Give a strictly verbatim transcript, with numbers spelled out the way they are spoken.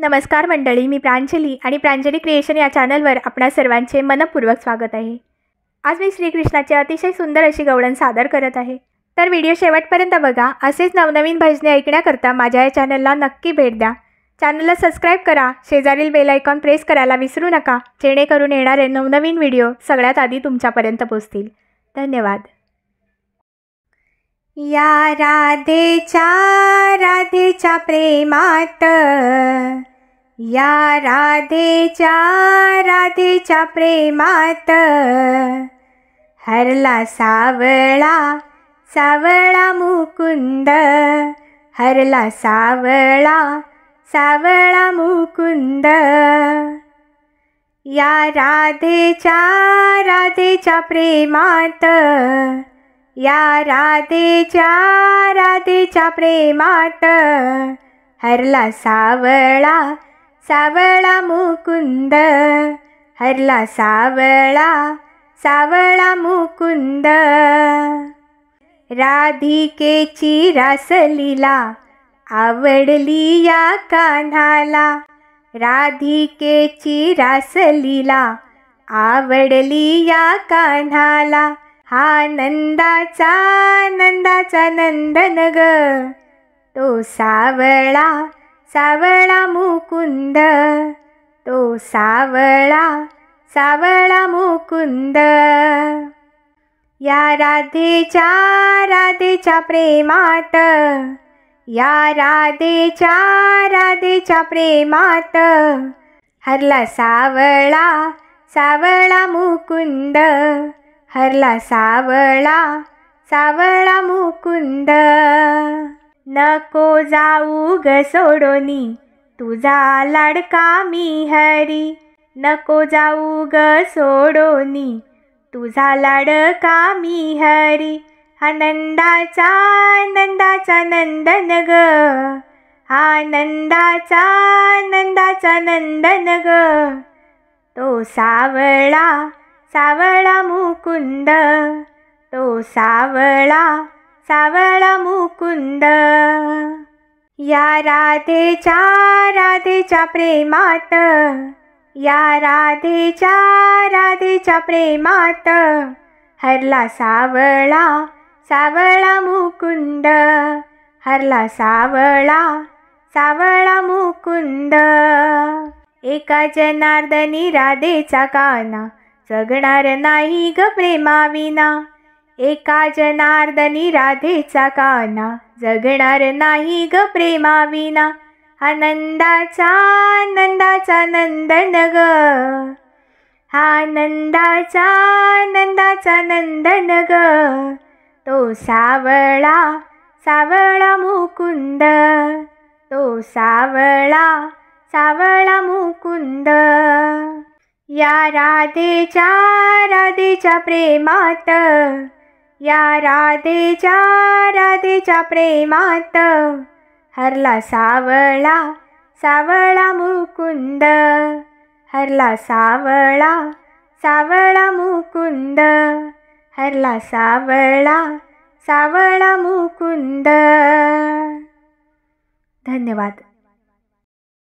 नमस्कार मंडळी, मी प्रांजली आणि प्रांजली क्रिएशन या चॅनलवर आपणा सर्वांचे मनपूर्वक स्वागत आहे। आज मी श्रीकृष्णाचे अतिशय सुंदर अशी गवळण सादर करत आहे, तर व्हिडिओ शेवटपर्यंत बघा। असेच नवनवीन भजने ऐकण्याकरता माझ्या या चॅनलला नक्की भेट द्या। चॅनलला सबस्क्राइब करा, शेजारील बेल आयकॉन प्रेस करायला विसरू नका, जेणेकरून येणारे नवनवीन व्हिडिओ सगळ्यात आधी तुमच्यापर्यंत पोहोचतील। धन्यवाद। या राधेच्या राधेच्या प्रेमात, या राधेच्या राधेच्या प्रेमात, हरला सावळा सावळा मुकुंद, हरला सावळा सावळा मुकुंद। या राधेच्या राधेच्या प्रेमात, या राधेच्या राधेच्या प्रेमात, हरला सावळा सावळा मुकुंद, हरला सावळा सावळा मुकुंद। राधिकेची रासलीला आवडली या कान्हाला, राधिकेची रासलीला आवडली या कान्हाला। हा नंदाचा नंदाचा नंदन ग, तो सावळा सावळा मुकुंद, तो सावळा सावळा मुकुंद। या राधेच्या राधेच्या प्रेमात, या राधेच्या राधेच्या प्रेमात, हरला सावळा सावळा मुकुंद, हरला सावळा सावळा मुकुंद। नको जाऊ ग सोडोनी तुझा लाडका मी हरी, नको जाऊ ग सोडोनी तुझा लाडका मी हरी। हा नंदाचा नंदाचा नंदन ग, हा नंदाचा नंदाचा नंदन ग, तो सावळा सावळा मुकुंद, तो सावळा सावळा मुकुंद। या राधेच्या राधेच्या प्रेमात, या राधेच्या राधेच्या प्रेमात, हरला सावळा सावळा मुकुंद, हरला सावळा सावळा मुकुंद। एका जनार्दनी राधेचा काना, जगणार नाही ग प्रेमाविना। एका जनार्दनी राधेचा काना, जगणार नाही ग प्रेमाविना। हा नंदाचा नंदाचा नंदन ग, हा नंदाचा नंदाचा नंदन ग, तो सावळा सावळा मुकुंद, तो सावळा सावळा मुकुंद। या राधेच्या राधेच्या प्रेमात, या राधेच्या राधेच्या प्रेमात, हरला सावळा सावळा मुकुंद, हरला सावळा सावळा मुकुंद, हरला सावळा सावळा मुकुंद। धन्यवाद।